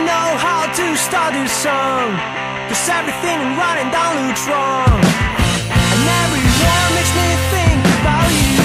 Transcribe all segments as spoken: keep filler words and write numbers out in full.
know how to start this song, 'cause everything in writing down looks wrong. And every word makes me think about you.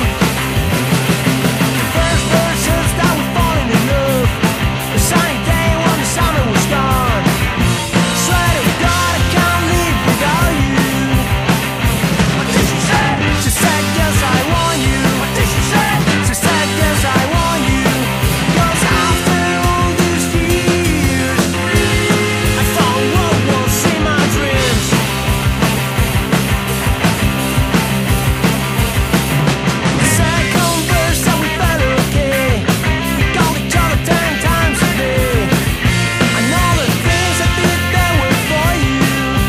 The first verses that we're falling in love, the sunny day when the summer was gone. Swear to God I can't live without you. What did she say? She said yes I want you. What did she say? She said yes I want you. 'Cause after all these years I found what was in my dreams. The second verse that we felt okay. We called each other ten times a day. And all the things I did that were for you.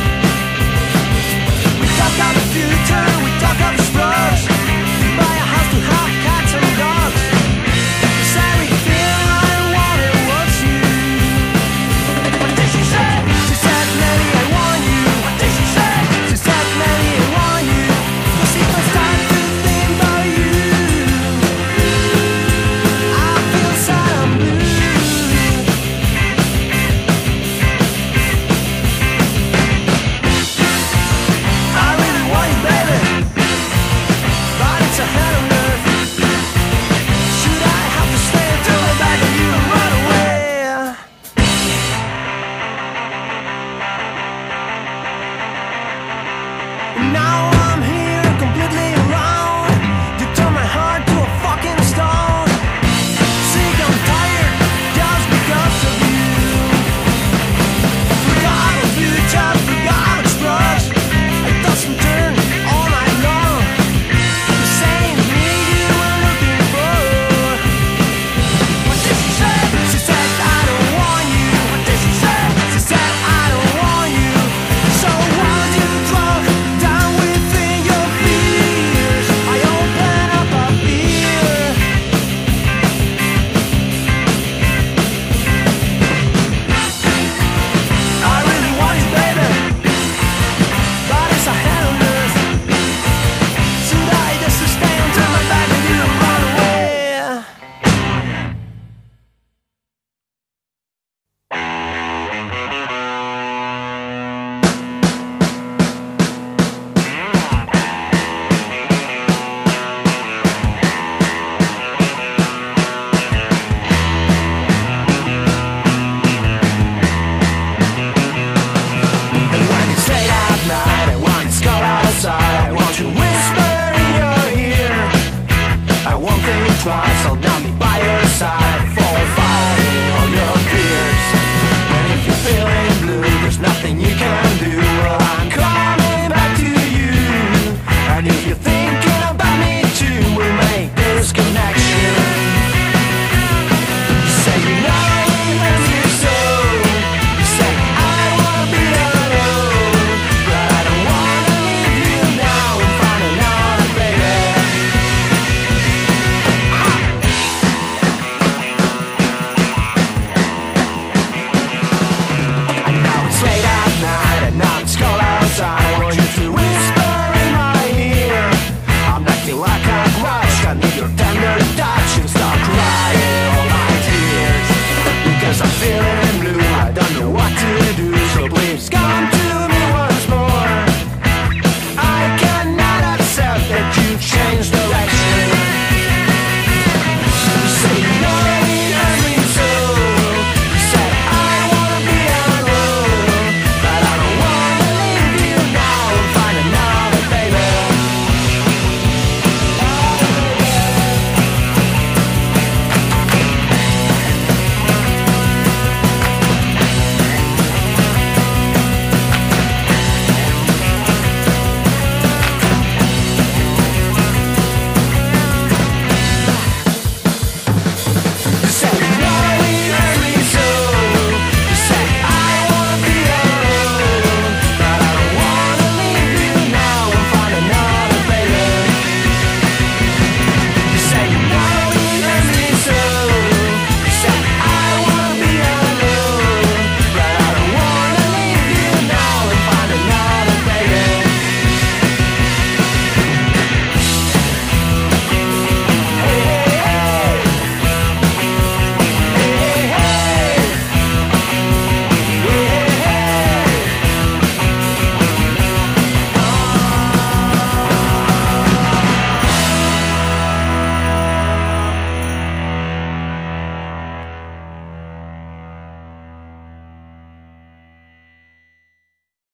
We talk about the future, we talk about the struggles. We buy a house to have cats and dogs. 'Cause everything I wanted was you. What did she say? She said, Nelly, I want you. What did she say? She said, Nelly, I want you. 'Cause if I start to think about you, I feel sad and blue. I really want you, baby, but it's a hell on earth. Should I have to stay until I back and you run away? Now I'm here completely around. You turn my heart to a fucking stone. Sick and tired just because of you. Forgot the future, forgot its drugs. I toss and turn all night long. The same me you were looking for. What did she say? She said I don't want you. What did she say? She said I don't want you. So why'd you drop down within your fears? I open up up here. I really want you, baby, but it's a hell on earth. Should I just stay until my back and you run away? And when it's late at night and when it's cold outside, I want you to whisper in your ear. I won't think twice, I'll down me by your side, fall fighting all your fears. And if you're feeling blue, there's nothing you can do. I'm coming back to you. And if you're thinking about me too, we'll make this connection. You say you know it hurts you so. You say I wanna be alone, but I don't wanna leave you now and find another baby. I know it's late at night and now it's cold outside. I want you to whisper in my ear. I'm acting like a grudge, I need your tender touch and start crying